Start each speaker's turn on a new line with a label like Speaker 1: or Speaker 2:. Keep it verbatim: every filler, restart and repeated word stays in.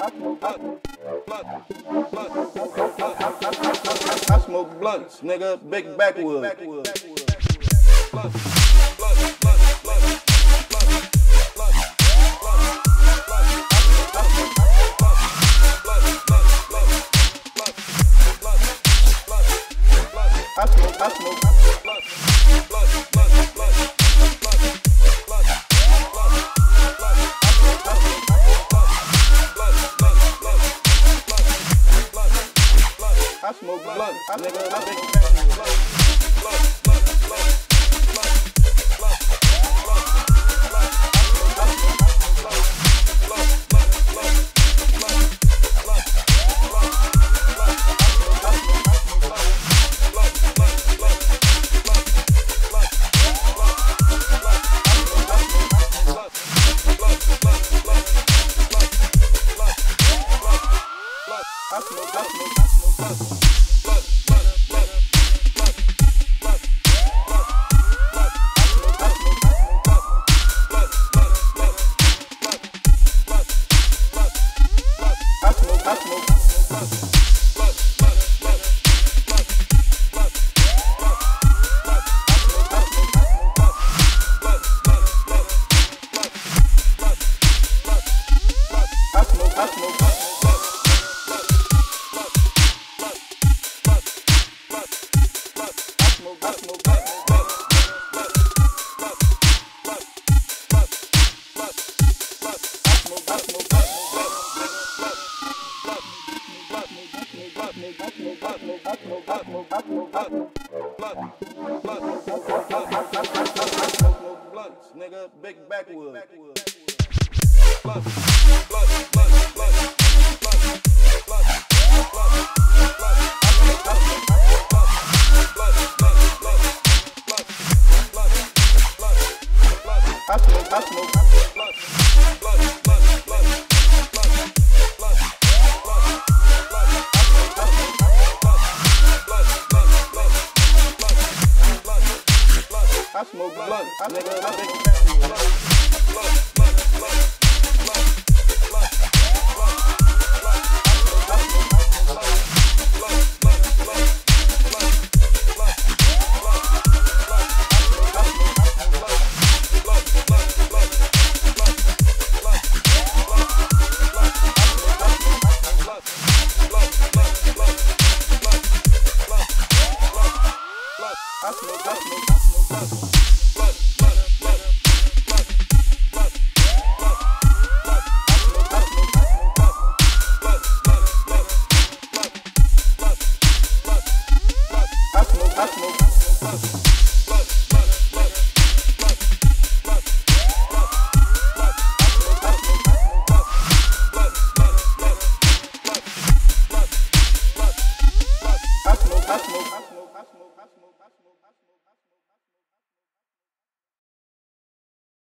Speaker 1: I smoke blunts, nigga, big backwood. I smoke, I smoke, I smoke blunts, nigga, I big I smoke, I smoke, I smoke, blunts, nigga, big backwood. I smoke, I smoke, I smoke blunts, nigga, I big I smoke, I smoke, I smoke. I smoke, I smoke, I smoke.